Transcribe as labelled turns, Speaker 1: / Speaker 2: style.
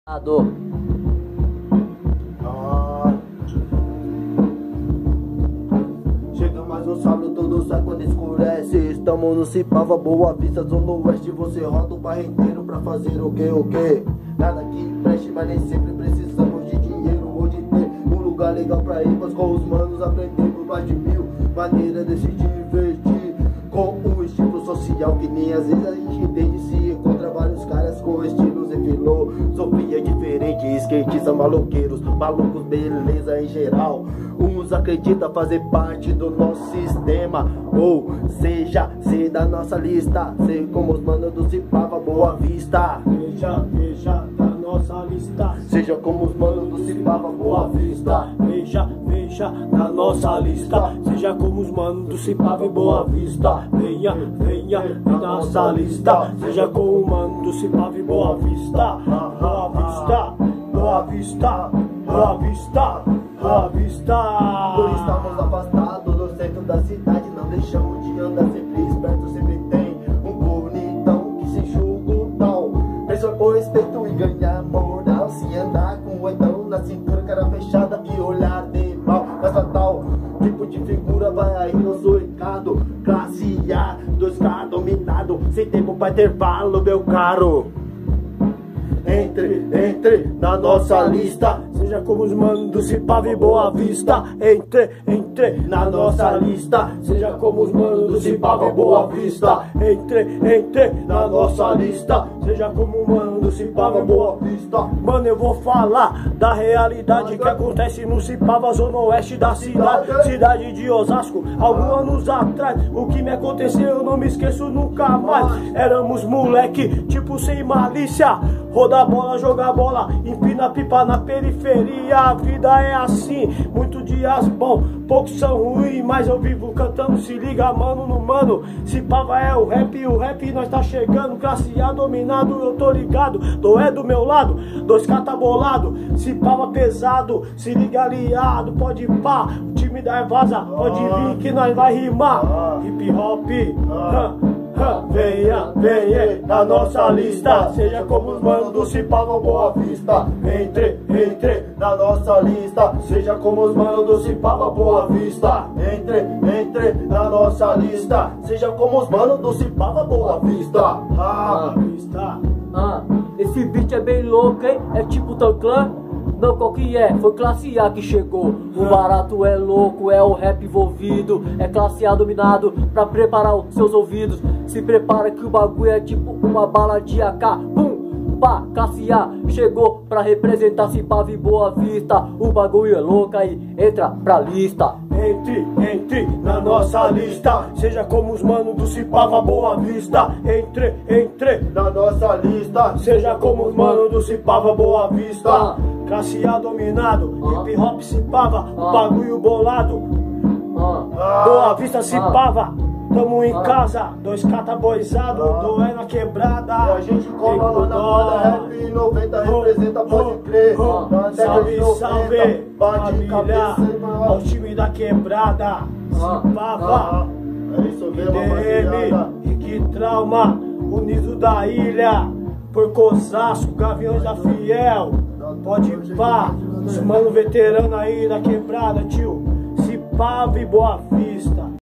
Speaker 1: Ah,
Speaker 2: chega mais um sábado, todo sai quando escurece. Estamos no Cipava, Boa Vista, Zona Oeste. Você roda o bairro inteiro pra fazer o quê? Nada que preste, mas nem sempre precisamos de dinheiro ou de ter um lugar legal pra ir, mas com os manos aprendemos mais de 1000 maneiras de se divertir. Com um estilo social que nem às vezes a gente entende. Se encontra vários caras com estilos e filosofia diferente. Skatistas maloqueiros, malucos, beleza em geral. Uns acreditam fazer parte do nosso sistema, ou seja, ser da nossa lista. Ser como os manos do Cipava, Boa Vista.
Speaker 3: Veja da nossa lista.
Speaker 2: Seja como os manos do Cipava, Boa Vista.
Speaker 3: Veja da nossa lista. Seja como os manos do Cipava e Boa Vista. Venha da nossa lista. Seja como o mano do Cipava e Boa Vista. Boa Vista, Boa Vista, Boa Vista, Boa Vista.
Speaker 2: Por estarmos afastados do centro da cidade, não deixamos de andar sempre esperto. Sempre tem um bonitão que se enxuga o tal. Pensa com respeito e ganhar moral. Se andar com o oitão na cintura, cara fechada e olhar de mal. Mas tal tipo de figura vai aí no seu recado. Classe A, 2K dominado, sem tempo pra intervalo, meu caro. Entre na nossa lista.
Speaker 3: Seja como os manos do Cipava e Boa Vista. Entre na nossa lista. Seja como os manos do Cipava e Boa Vista. Entre na nossa lista. Seja como o mano do Cipava e Boa Vista. Mano, eu vou falar da realidade que acontece no Cipava, Zona Oeste da cidade de Osasco. Alguns anos atrás, o que me aconteceu eu não me esqueço nunca mais. Éramos moleque, tipo sem malícia. Rodar bola, jogar bola, empina pipa na periferia. A vida é assim, muitos dias bons, poucos são ruins, mas eu vivo cantando. Se liga, mano, no mano. Cipava é o rap nós tá chegando. Classe A dominado, eu tô ligado. Doé do meu lado, 2K tá bolado. Cipava pesado, se liga aliado. Pode pá, o time da vaza, pode vir que nós vai rimar. Hip hop, venha na nossa lista. Seja como os manos do Cipava, Boa Vista. Entre na nossa lista. Seja como os manos do Cipava, Boa Vista. Entre na nossa lista. Seja como os manos do Cipava, Boa Vista.
Speaker 1: Esse beat é bem louco, hein? É tipo Tanclan? Não, qual que é? Foi classe A que chegou. O barato é louco, é o rap envolvido. É classe A dominado pra preparar os seus ouvidos. Se prepara que o bagulho é tipo uma bala de AK. Pum, pá, classe A chegou pra representar Cipava e Boa Vista. O bagulho é louco aí, entra pra lista.
Speaker 3: Entre na nossa lista. Seja como os manos do Cipava, Boa Vista. Entre
Speaker 2: na nossa lista.
Speaker 3: Seja como os manos do Cipava, Boa Vista. Classe A dominado, hip hop Cipava, o bagulho bolado. Boa Vista Cipava, tamo em casa, 2K tá boizado, doé na quebrada.
Speaker 2: E a gente cola lá na banda, rap 90 representa, pode crer.
Speaker 3: Salve, salve, família, ao time da quebrada. Cipava,
Speaker 2: é isso mesmo,
Speaker 3: IDM, e que trauma, unido da ilha. Porco Osasco, Gaviões da Fiel. Pode pá, os mano veterano aí da quebrada, tio. Cipava e Boa Vista.